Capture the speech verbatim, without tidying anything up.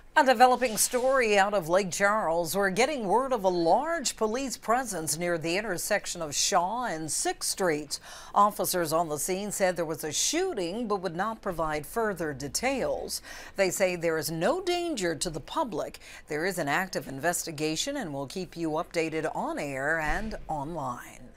A developing story out of Lake Charles. We're getting word of a large police presence near the intersection of Shaw and sixth Streets. Officers on the scene said there was a shooting but would not provide further details. They say there is no danger to the public. There is an active investigation and will keep you updated on air and online.